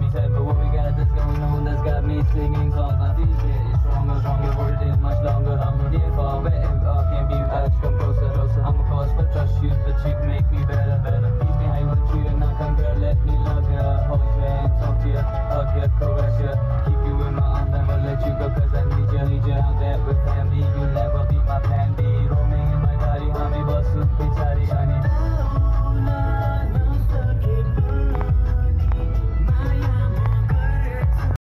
27, but what we got that's going on that's got me singing songs like this shit. Stronger, stronger.